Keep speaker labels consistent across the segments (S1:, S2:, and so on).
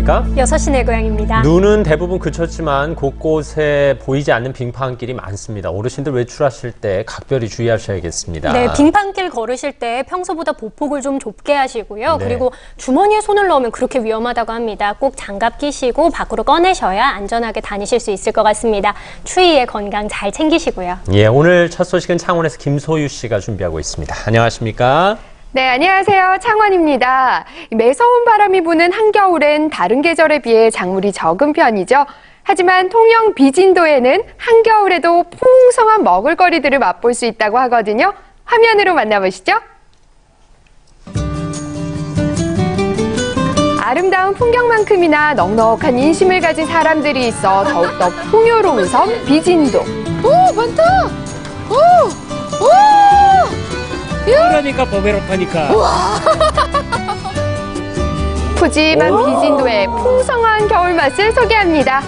S1: 안녕하십니까?
S2: 6시 내 고향입니다.
S1: 눈은 대부분 그쳤지만 곳곳에 보이지 않는 빙판길이 많습니다. 어르신들 외출하실 때 각별히 주의하셔야겠습니다.
S2: 네, 빙판길 걸으실 때 평소보다 보폭을 좀 좁게 하시고요.
S1: 네.
S2: 그리고 주머니에 손을 넣으면 그렇게 위험하다고 합니다. 꼭 장갑 끼시고 밖으로 꺼내셔야 안전하게 다니실 수 있을 것 같습니다. 추위에 건강 잘 챙기시고요.
S1: 예, 오늘 첫 소식은 창원에서 김소유 씨가 준비하고 있습니다. 안녕하십니까?
S3: 네, 안녕하세요. 창원입니다. 매서운 바람이 부는 한겨울엔 다른 계절에 비해 작물이 적은 편이죠. 하지만 통영 비진도에는 한겨울에도 풍성한 먹을거리들을 맛볼 수 있다고 하거든요. 화면으로 만나보시죠. 아름다운 풍경만큼이나 넉넉한 인심을 가진 사람들이 있어 더욱더 풍요로운 섬 비진도.
S4: 오, 많다! 오! 오!
S5: 그러니까 보배롭하니까.
S3: 푸짐한 비진도의 풍성한 겨울 맛을 소개합니다.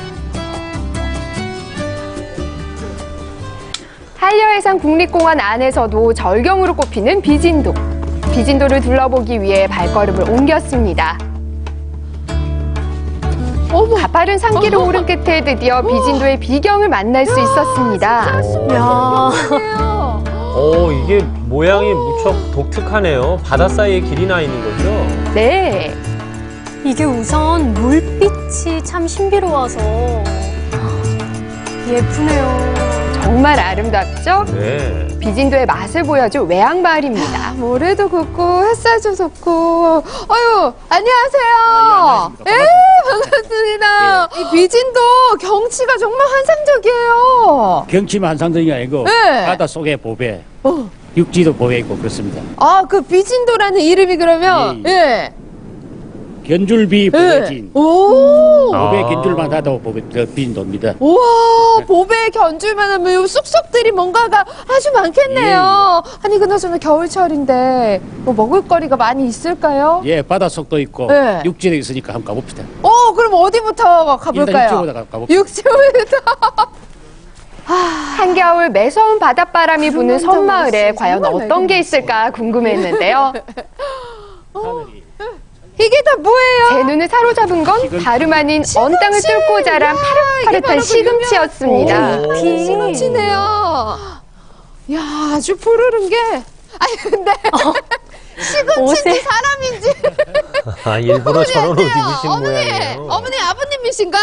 S3: 한려해상 국립공원 안에서도 절경으로 꼽히는 비진도. 비진도를 둘러보기 위해 발걸음을 옮겼습니다. 가파른 산길을 오른 끝에 드디어 비진도의 비경을 만날 수 있었습니다.
S1: 이게 모양이 무척 독특하네요. 바다 사이에 길이 나 있는 거죠?
S3: 네.
S2: 이게 우선 물빛이 참 신비로워서 예쁘네요.
S3: 정말 아름답죠?
S1: 네.
S3: 비진도의 맛을 보여줄 외양마을입니다.
S4: 모래도 굵고 햇살도 좋고. 아유, 안녕하세요.
S5: 예,
S4: 반갑습니다. 이 비진도 경치가 정말 환상적이에요.
S5: 경치만 한상적이 아니고
S4: 네.
S5: 바다 속에 보배, 육지도 보배 있고 그렇습니다.
S4: 아, 그 비진도라는 이름이 그러면
S5: 예. 견줄비 보배진.
S4: 오.
S5: 보배 견줄만 하도 비진도입니다.
S4: 우와, 보배 견줄만 하면 요 쑥쑥들이 뭔가가 아주 많겠네요. 아니, 그나저나 겨울철인데 뭐 먹을거리가 많이 있을까요?
S5: 예, 바다 속도 있고
S4: 네.
S5: 육지도 있으니까 한번 가봅시다.
S4: 그럼 어디부터 가볼까요?
S5: 일단 육지보다 가봅시다.
S4: 육지부터.
S3: 한겨울 매서운 바닷바람이 부는 섬마을에 과연 어떤 게 있을까 궁금했는데요.
S4: 이게 다 뭐예요?
S3: 제 눈을 사로잡은 건 다름 아닌 언 땅을 뚫고 자란 파릇파릇한 시금치였습니다.
S4: 시금치네요. 야, 아주 푸르른 게. 아니, 근데 시금치인지 사람인지.
S1: 일부러 저런 옷 입으신
S4: 어머니,
S1: 모양이에요.
S4: 어머니 아버님이신가?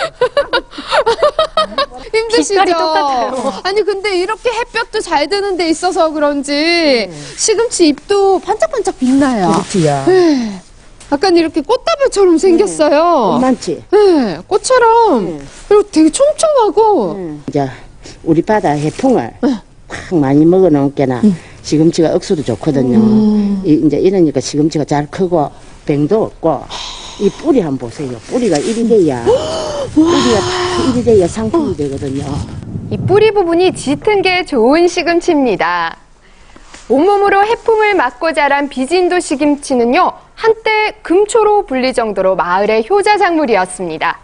S4: 힘드시죠?
S2: 빛깔이 똑같아요.
S4: 아니, 근데 이렇게 햇볕도 잘 드는 데 있어서 그런지 시금치 잎도 반짝반짝 빛나요.
S6: 그렇지요.
S4: 네. 약간 이렇게 꽃다발처럼 생겼어요.
S6: 많지.
S4: 네, 꽃처럼. 그리고 되게 촘촘하고.
S6: 이제 우리 바다 해풍을 확 많이 먹어놓으니까 시금치가 억수로 좋거든요. 이제 이러니까 시금치가 잘 크고 병도 없고 이 뿌리 한번 보세요. 뿌리가 이리 돼야 뿌리가 다 이리 돼야 상품이 되거든요.
S3: 이 뿌리 부분이 짙은 게 좋은 시금치입니다. 온몸으로 해풍을 맞고 자란 비진도 시금치는요, 한때 금초로 불릴 정도로 마을의 효자 작물이었습니다.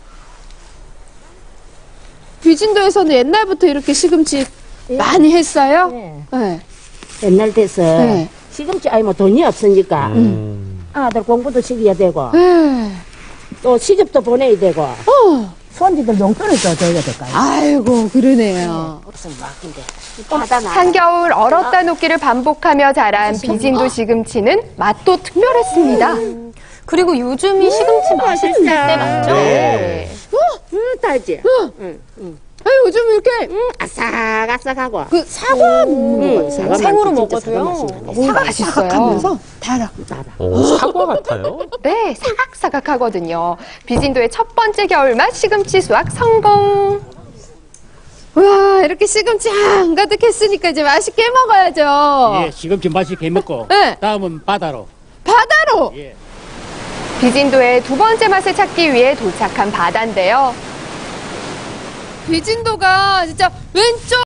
S4: 비진도에서는 옛날부터 이렇게 시금치 많이 했어요?
S6: 네. 옛날 돼서
S4: 네.
S6: 시금치 아니 뭐 돈이 없으니까 아들 공부도 시켜야 되고
S4: 네.
S6: 또 시집도 보내야 되고 손지들 용돈을 또 줘야 될까요?
S4: 아이고, 그러네요.
S6: 무슨 막인데
S3: 한겨울 얼었다 녹기를 반복하며 자란 비진도 시금치는 맛도 특별했습니다.
S2: 그리고 요즘이 시금치 맛있을 때 맞죠?
S1: 네.
S6: 달지?
S4: 아니, 요즘 이렇게
S6: 아삭아삭하고
S4: 그 사과
S2: 생으로 먹어도요.
S3: 맛있어요.
S4: 달아.
S1: 사과 같아요?
S3: 네, 사각사각하거든요. 비진도의 첫 번째 겨울맛 시금치 수확 성공!
S4: 와, 이렇게 시금치 한가득했으니까 이제 맛있게 먹어야죠.
S5: 예, 시금치 맛있게 먹고
S4: 네.
S5: 다음은 바다로.
S4: 바다로.
S5: 예.
S3: 비진도의 두 번째 맛을 찾기 위해 도착한 바다인데요.
S4: 비진도가 진짜 왼쪽